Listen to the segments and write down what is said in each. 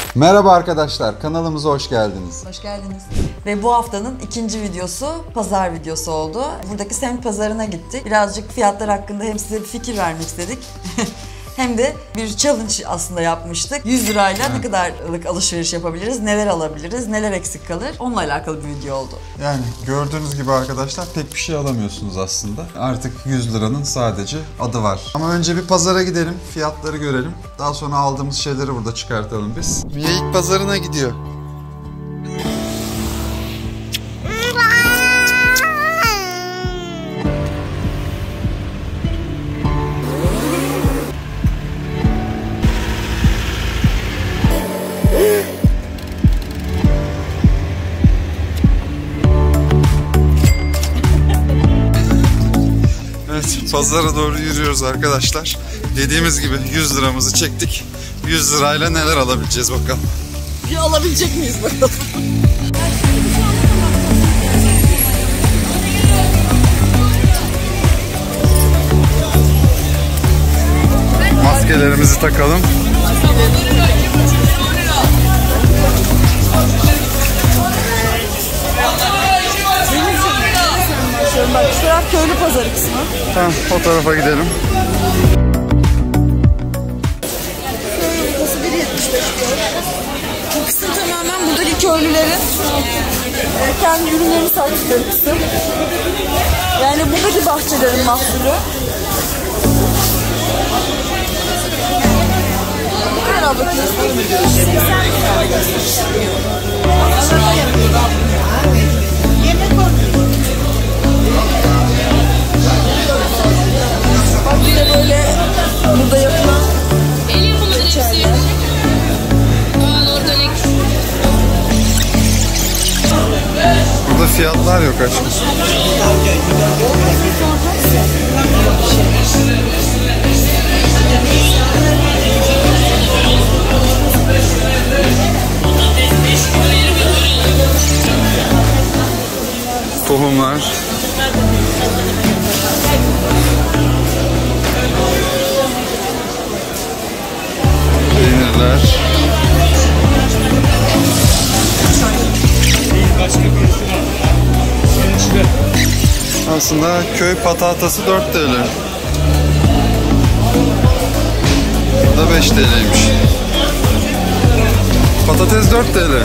Merhaba arkadaşlar, kanalımıza hoş geldiniz. Hoş geldiniz. Ve bu haftanın ikinci videosu pazar videosu oldu. Buradaki semt pazarına gittik. Birazcık fiyatlar hakkında hem size bir fikir vermek istedik. Hem de bir challenge aslında yapmıştık. 100 lirayla ne kadarlık alışveriş yapabiliriz, neler alabiliriz, neler eksik kalır, onunla alakalı bir video oldu. Yani gördüğünüz gibi arkadaşlar pek bir şey alamıyorsunuz aslında. Artık 100 liranın sadece adı var. Ama önce bir pazara gidelim, fiyatları görelim. Daha sonra aldığımız şeyleri burada çıkartalım biz. Mia ilk pazarına gidiyor. Evet, pazara doğru yürüyoruz arkadaşlar. Dediğimiz gibi 100 liramızı çektik. 100 lirayla neler alabileceğiz bakalım. Bir alabilecek miyiz bakalım? Maskelerimizi takalım. Bak şu taraf köylü pazarı kısmı. Tamam, o tarafa gidelim. Köylü burası 1.75 diyor. Bu kısım tamamen buradaki köylülerin kendi ürünlerini sattıkları kısım. Yani buradaki bahçelerin mahsulü. Bu kadar bakıyorsun. Bak yine böyle burada yapılan reçeller. Burada fiyatlar yok aşkım. Tohumlar. Peynirler. Aslında köy patatası 4 TL. Bu da 5 TL'ymiş. Patates 4 TL.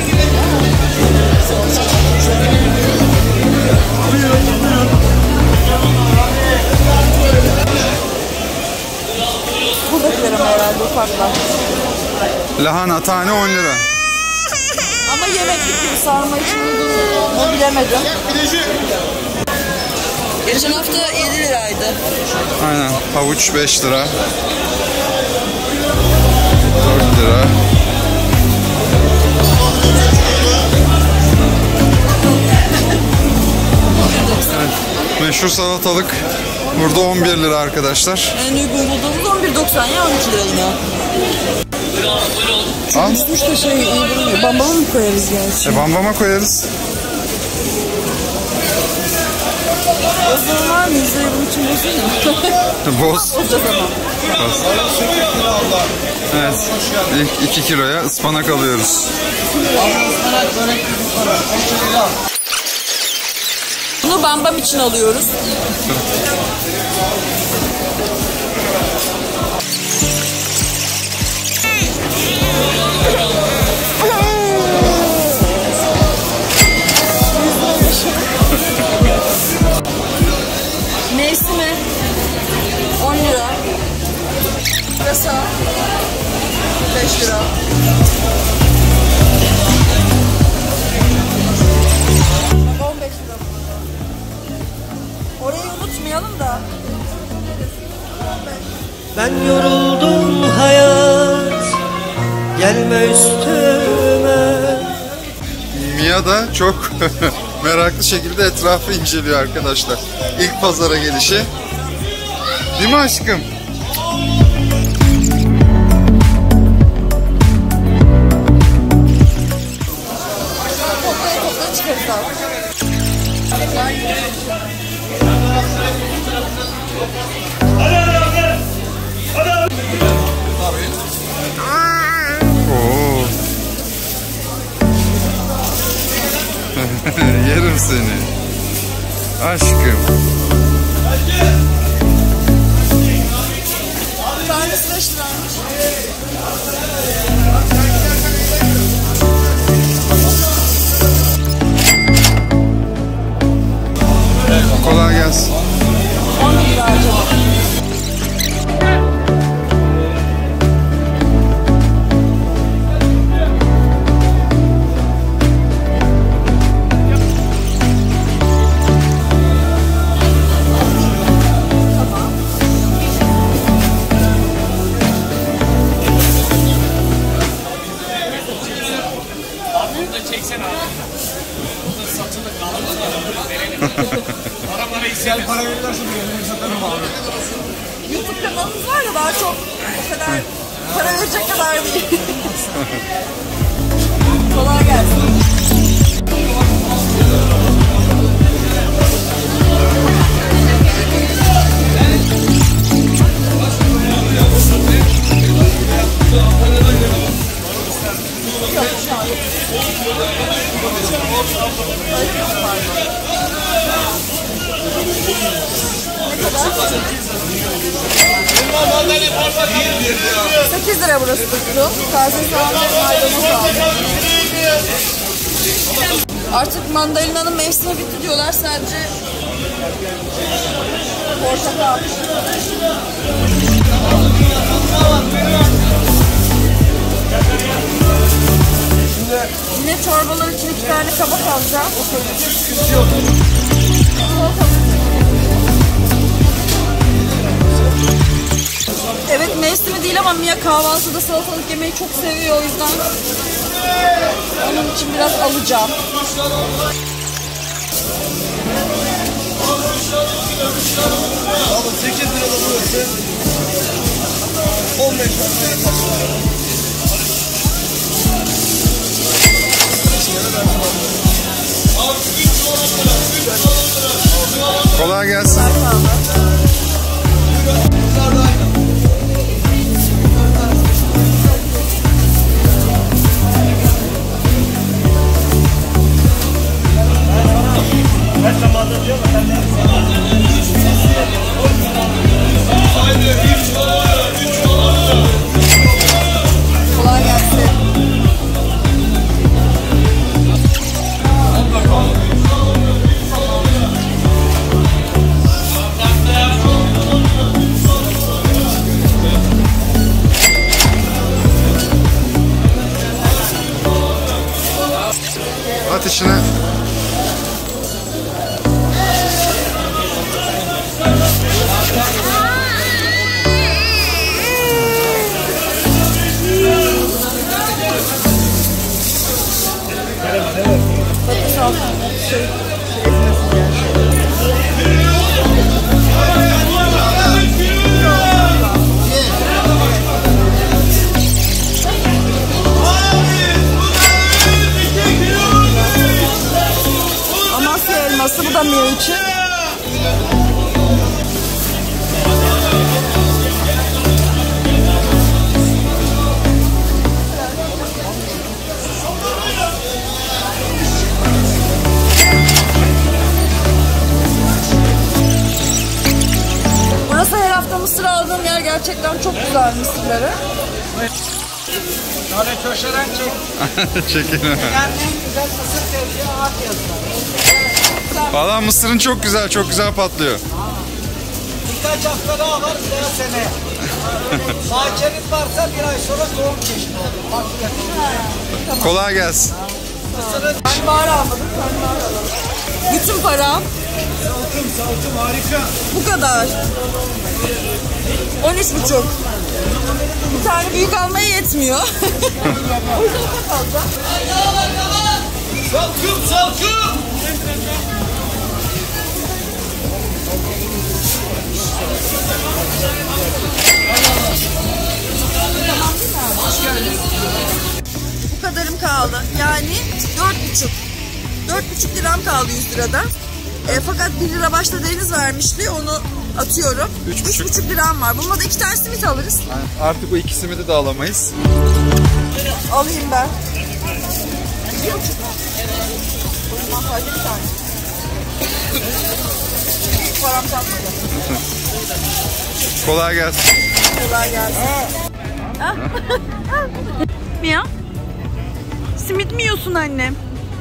Buradakiler ama herhalde ufaklar. Lahana tane 10 lira. Ama yemeklik gibi sarma için uygun mu bilemedim. Geçen hafta 7 liraydı. Aynen. Havuç 5 lira. 4 lira. Evet. Meşhur salatalık burada 11 lira arkadaşlar. En uygun bulduğumuz 11.90 ya 12 lira yine. Al. Üstmüş de şey iyi durmuyor. Bambama mı koyarız gerçi? Bambama koyarız. Bozduğun var mı? Yüzde bunun için bozulur mu? Boz. Bozacağız ama. Boz. Evet. İlk 2 kiloya ıspanak alıyoruz. Bunu bambam için alıyoruz. Mevsimi 10 lira. Pırasa 5 lira. Bak 15 lira. Orayı unutmayalım da. Ben yoruldum hayat, gelme üstüme. Mia da çok meraklı şekilde etrafı inceliyor arkadaşlar. İlk pazara gelişi. Değil mi aşkım? Toplaya çıkarız abi. Oo. Yerim seni. Aşkım. Tanesi 5 liraymış. Kolay gelsin. 10 lira acaba. Gel para verirlerse bir satarım abi. YouTube kanalımız var da daha çok o kadar para verecek kadar değil. Kolay gelsin. Ne kadar? 8 lira burası tuttu. Taze soğan ve maydanoz aldım. Artık mandalinanın mevsimi bitti diyorlar. Sadece portakal. Yine çorbalar için 2 tane kabak alacağım. Evet, mevsimi değil ama Mia kahvaltıda salatalık yemeyi çok seviyor, o yüzden onun için biraz alacağım. Abi 8 lira burası. 15 lira. Kolay gelsin. Kolay gelsin. At işine. Patates altı ezmesi yani. Amasya elması, bu da Mia için. Burası her hafta mısır aldığım yer, gerçekten çok güzel mısırları. Tane köşeden çek. Çekin. Yani en güzel mısır tezgahı at yazılar. Valla mısırın çok güzel patlıyor. Birkaç hafta daha var, bir daha seneye. Bahçeniz varsa bir ay sonra tohum çeşidi olur. Bak yakın. Kolay gelsin. Mısırın Karnabahar almadım, karnabahar alalım. Bütün param salkım harika. bu kadar. 13,5. Bir tane büyük almaya yetmiyor. O yüzden ufak alacağım. Salkım. Bu kadarım kaldı. Yani 4,5. 4,5 liram kaldı 100 liradan. Fakat 1 lira başta Deniz vermişti. Onu atıyorum. 3,5 liram var. Bununla da 2 tane simit alırız. Artık bu iki simidi de alamayız. Alayım ben. Sadece bir tane. Hiç param çarpmadı. Kolay gelsin. Kolay gelsin. Mia? Simit mi yiyorsun annem?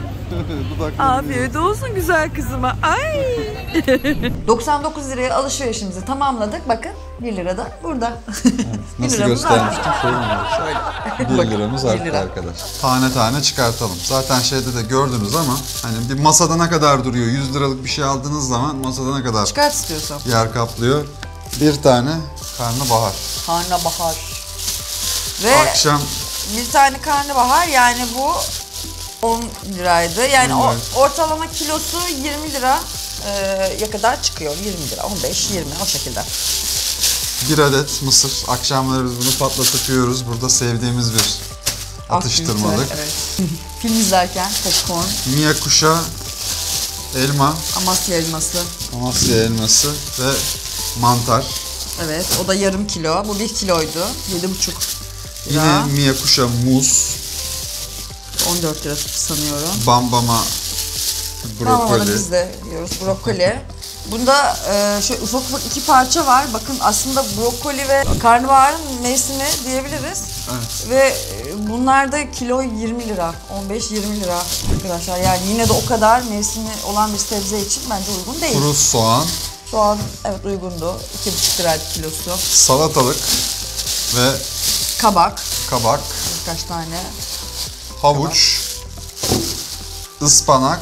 Afiyet olsun güzel kızıma. Ay. 99 liraya alışverişimizi tamamladık. Bakın 1 lira da burada. Nasıl liramız göstermiştim? Şöyle mi? Şöyle. 1 liramız Bir arttı lira. arkadaş. Tane tane çıkartalım. Zaten şeyde de gördünüz ama hani bir masada ne kadar duruyor? 100 liralık bir şey aldığınız zaman masada ne kadar Çıkart istiyorsan. yer kaplıyor? Bir tane karnabahar. Karnabahar. Ve Akşam bir tane karnabahar yani bu 10 liraydı. Yani o, Evet. ortalama kilosu 20 lira ya kadar çıkıyor. 20 lira, 15, 20 o şekilde. bir adet mısır. Akşamları biz bunu patlatıp yiyoruz. Burada sevdiğimiz bir atıştırmalık. Aktivite, evet. Film izlerken popcorn, Mia kuşa elma, Amasya elması. Amasya elması ve mantar. Evet, o da yarım kilo. Bu 1 kiloydu. 7,5 lira. Yine Mia kuşa muz, 14 lira sanıyorum. bambama Tamam, onu brokoli. biz de yiyoruz. Brokoli. Bunda şöyle ufak ufak 2 parça var. Bakın aslında brokoli ve karnabaharın mevsimi diyebiliriz. Evet. Ve bunlar da kilo 20 lira. 15-20 lira arkadaşlar. Yani yine de o kadar mevsimi olan bir sebze için bence uygun değil. Kuru soğan, Şu an evet uygundu. 2,5 liraydı kilosu. salatalık ve Kabak. kabak, Birkaç tane. havuç, ıspanak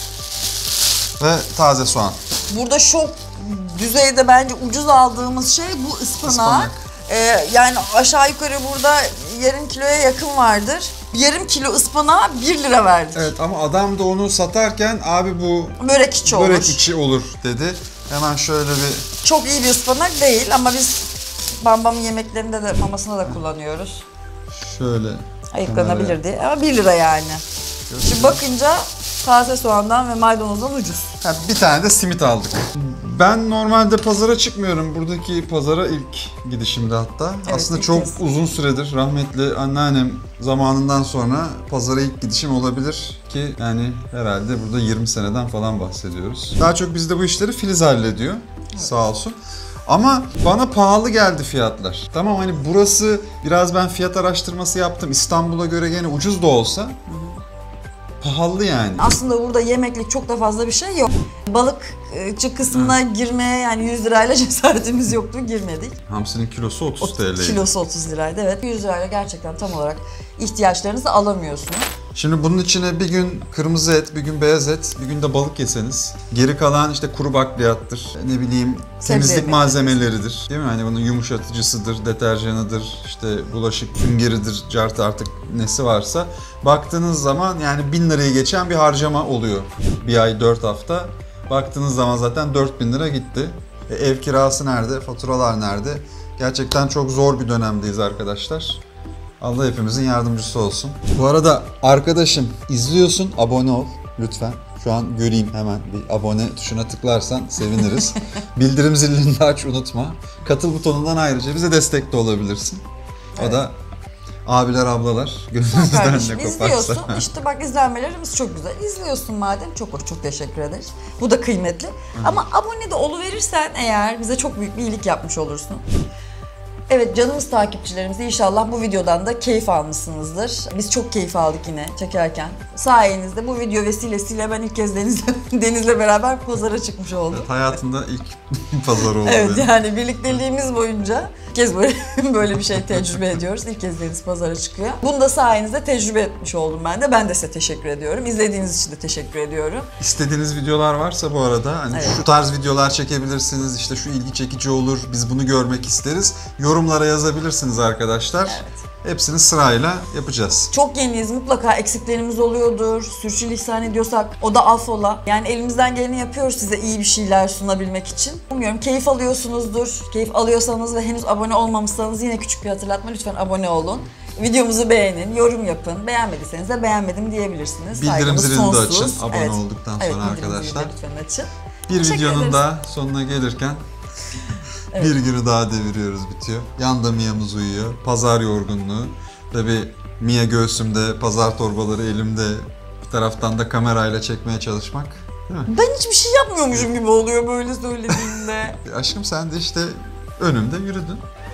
ve taze soğan. Burada şok düzeyde bence ucuz aldığımız şey bu ıspanak. Ispanak. Yani aşağı yukarı burada yarım kiloya yakın vardır. Yarım kilo ıspanağa 1 lira verdik. Evet ama adam da onu satarken abi bu Börek içi olur. börek içi olur dedi. Hemen şöyle bir Çok iyi bir ıspanak değil ama biz Bambam'ın yemeklerinde de mamasında da kullanıyoruz. şöyle Ayıklanabilir diye ama 1 lira yani. Şimdi bakınca taze soğandan ve maydanozdan ucuz. ha, bir tane de simit aldık. Ben normalde pazara çıkmıyorum. Buradaki pazara ilk gidişimde hatta. Evet, Aslında ilk çok kez. uzun süredir rahmetli anneannem zamanından sonra pazara ilk gidişim olabilir ki yani herhalde burada 20 seneden falan bahsediyoruz. Daha çok bizde bu işleri Filiz hallediyor. Sağ olsun. Ama bana pahalı geldi fiyatlar. Tamam hani burası biraz ben fiyat araştırması yaptım. İstanbul'a göre gene ucuz da olsa pahalı yani. Aslında burada yemeklik çok da fazla bir şey yok. Balıkçı kısmına girmeye yani 100 lirayla cesaretimiz yoktu, girmedik. Hamsinin kilosu 30 TL. Kilosu 30 liraydı evet. 100 lirayla gerçekten tam olarak ihtiyaçlarınızı alamıyorsunuz. Şimdi bunun içine bir gün kırmızı et, bir gün beyaz et, bir gün de balık yeseniz geri kalan işte kuru bakliyattır, ne bileyim temizlik yemekleri. malzemeleridir. Değil mi? Hani bunun yumuşatıcısıdır, deterjanıdır, işte bulaşık süngeridir, cartı artık nesi varsa. Baktığınız zaman yani 1000 lirayı geçen bir harcama oluyor. Bir ay 4 hafta. Baktığınız zaman zaten 4000 lira gitti. Ev kirası nerede, faturalar nerede? Gerçekten çok zor bir dönemdeyiz arkadaşlar. Allah hepimizin yardımcısı olsun. Bu arada arkadaşım izliyorsun, abone ol lütfen. Şu an göreyim, hemen bir abone tuşuna tıklarsan seviniriz. Bildirim zilini de aç, unutma. Katıl butonundan ayrıca bize destek de olabilirsin. O da abiler ablalar gönlümüzden Kardeşim ne koparsa. izliyorsun. İşte bak izlenmelerimiz çok güzel. İzliyorsun madem çok hoş, çok teşekkür ederiz. Bu da kıymetli. Ama abone de oluverirsen eğer bize çok büyük bir iyilik yapmış olursun. Evet canımız takipçilerimiz inşallah bu videodan da keyif almışsınızdır. Biz çok keyif aldık yine çekerken. Sayenizde bu video vesilesiyle ben ilk kez Deniz'le beraber pazara çıkmış oldum. Evet, hayatında ilk pazar oldu Evet benim. yani birlikteliğimiz boyunca ilk kez böyle bir şey tecrübe ediyoruz. İlk kez Deniz pazara çıkıyor. Bunu da sayenizde tecrübe etmiş oldum ben de. Ben de size teşekkür ediyorum. İzlediğiniz için de teşekkür ediyorum. İstediğiniz videolar varsa bu arada hani Evet. şu tarz videolar çekebilirsiniz, işte şu ilgi çekici olur, biz bunu görmek isteriz. Yorumlara yazabilirsiniz arkadaşlar. Hepsini sırayla yapacağız. Çok yeniyiz. Mutlaka eksiklerimiz oluyordur. Sürçülisan ediyorsak o da affola. Yani elimizden geleni yapıyoruz size iyi bir şeyler sunabilmek için. Umuyorum keyif alıyorsunuzdur. Keyif alıyorsanız ve henüz abone olmamışsanız yine küçük bir hatırlatma. Lütfen abone olun. Videomuzu beğenin, yorum yapın. Beğenmediyseniz de beğenmedim diyebilirsiniz. Bildirim Saygımız zilini de sonsuz. açın, abone olduktan sonra bildirim zilini de arkadaşlar. lütfen açın. Bir Teşekkür videonun ederiz. da sonuna gelirken Evet. bir günü daha deviriyoruz, bitiyor. Yanda Mia'mız uyuyor. Pazar yorgunluğu. Tabii Mia göğsümde, pazar torbaları elimde. Bir taraftan da kamerayla çekmeye çalışmak. Değil mi? Ben hiçbir şey yapmıyormuşum gibi oluyor böyle söylediğinde. Aşkım sen de işte önümde yürüdün.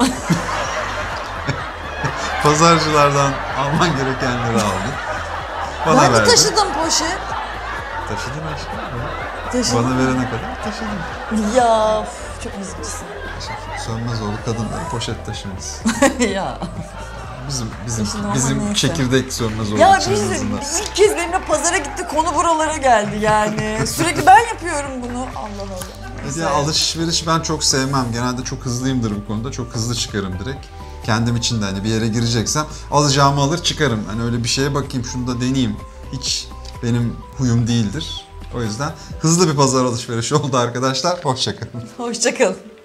Pazarcılardan alman gerekenleri aldın. Bana Ben de verdin. taşıdım poşet. Taşıdın aşkım. Taşıdım. Bana verene kadar taşıdın. Ya çok mızıkçısın. Sönmezoğlu kadınları poşet taşımaz. Ya. Taşıdım ama Bizim neyse. çekirdek Sönmezoğlu Ya için biz en azından. ilk kez benimle pazara gitti, konu buralara geldi yani. Sürekli ben yapıyorum bunu. Allah Allah. Evet ya, alışveriş ben çok sevmem. Genelde çok hızlıyımdır bu konuda. Çok hızlı çıkarım direkt. Kendim için de hani bir yere gireceksem alacağımı alır çıkarım. Hani öyle bir şeye bakayım, şunu da deneyeyim. Hiç benim huyum değildir. O yüzden hızlı bir pazar alışverişi oldu arkadaşlar. Hoşça kalın. Hoşça kalın.